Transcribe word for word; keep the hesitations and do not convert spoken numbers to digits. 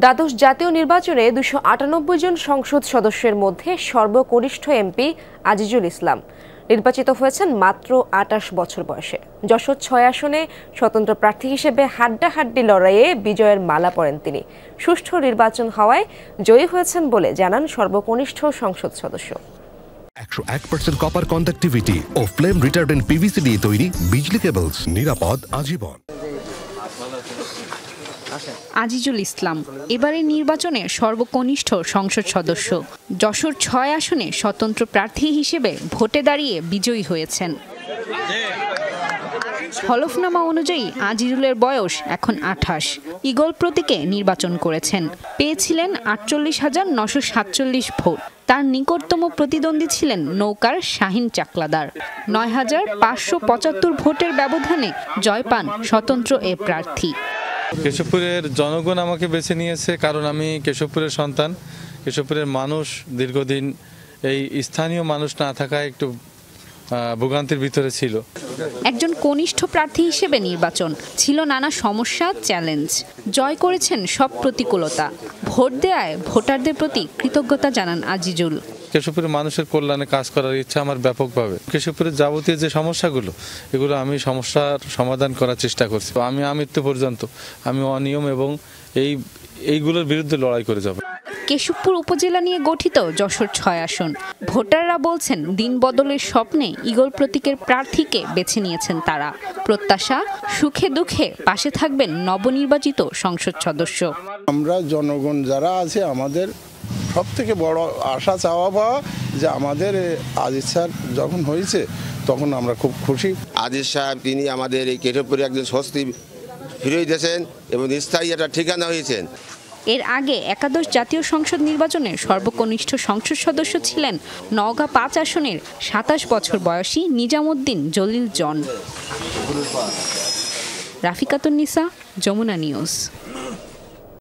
দ্বাদশ জাতীয় নির্বাচনে দুশো আটানব্বই জন সংসদ সদস্যের মধ্যে সর্বকনিষ্ঠ এমপি আজিজুল ইসলাম নির্বাচিত হয়েছেন মাত্র আটাশ বছর বয়সে। যশোর ছয় আসনে স্বতন্ত্র প্রার্থী হিসেবে হাড্ডাহাড্ডি লড়াইয়ে বিজয়ের মালা পরেন তিনি। সুষ্ঠু নির্বাচন হওয়ায় জয়ী হয়েছেন বলে জানান সর্বকনিষ্ঠ সংসদ সদস্য। একশো এক পার্সেন্ট কপার কন্ডাক্টিভিটি ও ফ্লেম রিটার্ডেন্ট পিভিসি দিয়ে তৈরি বিজলি কেবলস, নিরাপদ আজীবন। আজিজুল ইসলাম এবারের নির্বাচনে সর্বকনিষ্ঠ সংসদ সদস্য। যশোর ছয় আসনে স্বতন্ত্র প্রার্থী হিসেবে ভোটে দাঁড়িয়ে বিজয়ী হয়েছেন। হলফনামা অনুযায়ী আজিজুলের বয়স এখন আঠাশ। ঈগল প্রতীকে নির্বাচন করেছেন, পেয়েছিলেন আটচল্লিশ হাজার নশো সাতচল্লিশ ভোট। তার নিকটতম প্রতিদ্বন্দ্বী ছিলেন নৌকার শাহিন চাকলাদার। নয় হাজার পাঁচশো পঁচাত্তর ভোটের ব্যবধানে জয় পান স্বতন্ত্র এ প্রার্থী। কেশবপুরের জনগণ আমাকে বেছে নিয়েছে কারণ আমি কেশবপুরের সন্তান। কেশবপুরের মানুষ দীর্ঘদিন এই স্থানীয় মানুষ না থাকায় একটু ভোগান্তির ভিতরে ছিল। একজন কনিষ্ঠ প্রার্থী হিসেবে নির্বাচন ছিল নানা সমস্যা, চ্যালেঞ্জ। জয় করেছেন সব প্রতিকূলতা। ভোট দেয়ায় ভোটারদের প্রতি কৃতজ্ঞতা জানান আজিজুল। কেশবপুরের মানুষের কল্যাণে কাজ করার ইচ্ছা আমার ব্যাপকভাবে। কেশবপুরের যাবতীয় যে সমস্যাগুলো, এগুলো আমি সমস্যার সমাধান করার চেষ্টা করছি। আমি আমৃত্যু পর্যন্ত আমি অনিয়ম এবং এই এইগুলোর বিরুদ্ধে লড়াই করে যাব। কেশবপুর উপজেলা নিয়ে গঠিত যশোর ছয় আসন। ভোটাররা বলছেন দিন বদলের স্বপ্নে ঈগল প্রতীকের প্রার্থীকে বেছে নিয়েছেন তারা। প্রত্যাশা, সুখে দুঃখে পাশে থাকবেন নবনির্বাচিত সংসদ সদস্য। আমরা জনগণ যারা আছে, আমাদের সব থেকে বড় আশা চাওয়া পাওয়া যে আমাদের আজিজ স্যার যখন হয়েছে তখন আমরা খুব খুশি। আজিজ সাহেব তিনি আমাদের এই কেশবপুরে একজন স্বস্তি ফিরিয়ে দিয়েছেন এবং স্থায়ী একটা ঠিকানা হয়েছেন। এর আগে একাদশ জাতীয় সংসদ নির্বাচনের সর্বকনিষ্ঠ সংসদ সদস্য ছিলেন নওগাঁ পাঁচ আসনের সাতাশ বছর বয়সী নিজামুদ্দিন জলিল জন। রাফিকাতুন নিসা, যমুনা নিউজ।